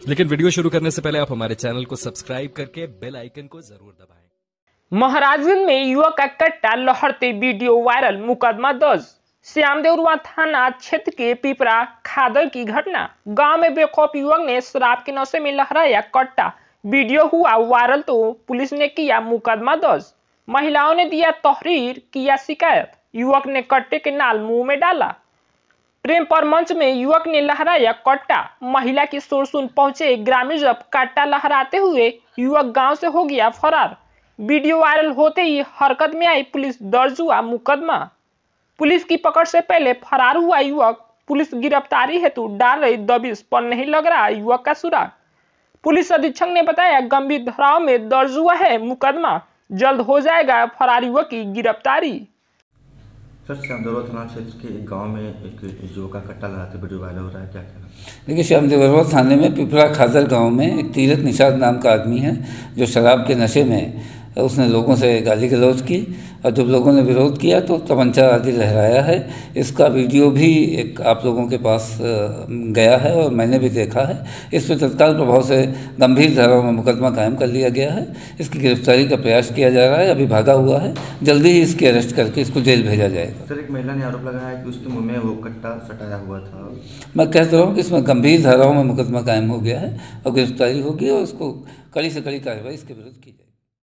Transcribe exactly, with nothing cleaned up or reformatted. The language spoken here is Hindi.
लेकिन वीडियो शुरू करने से पहले आप हमारे चैनल को सब्सक्राइब करके बेल आइकन को जरूर दबाएं। महाराजगंज में युवक का कट्टा लहरते वीडियो वायरल, मुकदमा दर्ज। श्यामदेवरुआ थाना क्षेत्र के पिपरा खादर की घटना। गांव में बेखौफ युवक ने शराब के नशे में लहराया कट्टा, वीडियो हुआ वायरल तो पुलिस ने किया मुकदमा दर्ज। महिलाओं ने दिया तहरीर, किया शिकायत। युवक ने कट्टे के नाल मुंह में डाला। प्रेम पर मंच में युवक ने लहराया कट्टा, महिला की शोर सुन पहुंचे ग्रामीण। जब कट्टा लहराते हुए युवक गांव से हो गया फरार। वीडियो वायरल होते ही हरकत में आई पुलिस, दर्ज हुआ मुकदमा। पुलिस की पकड़ से पहले फरार हुआ युवक पुलिस गिरफ्तारी हेतु डाल रही दबिश पर नहीं लग रहा युवक का सुराग। पुलिस अधीक्षक ने बताया गंभीर धाराओं में दर्ज हुआ है मुकदमा, जल्द हो जाएगा फरार युवक की गिरफ्तारी। सर, श्यामदेवरुआ थाना क्षेत्र के एक गांव में एक युवक का कट्टा लगाते वीडियो वायरल हो रहा है, क्या कहना? देखिए, श्यामदेवरुआ थाने में पिपरा खादर गांव में एक तीरथ निषाद नाम का आदमी है जो शराब के नशे में उसने लोगों से गाली गलौज की और जब लोगों ने विरोध किया तो तमंचा आदि लहराया है। इसका वीडियो भी एक आप लोगों के पास गया है और मैंने भी देखा है। इस पर तत्काल प्रभाव से गंभीर धाराओं में मुकदमा कायम कर लिया गया है। इसकी गिरफ्तारी का प्रयास किया जा रहा है, अभी भागा हुआ है, जल्दी ही इसकी अरेस्ट करके इसको जेल भेजा जाएगा। सर, एक महिला ने आरोप लगाया है कि उसके मुँह में वो कट्टा सटाया हुआ था। मैं कहता हूँ कि इसमें गंभीर धाराओं में मुकदमा कायम हो गया है और गिरफ्तारी होगी और उसको कड़ी से कड़ी कार्रवाई इसके विरुद्ध की जाएगी।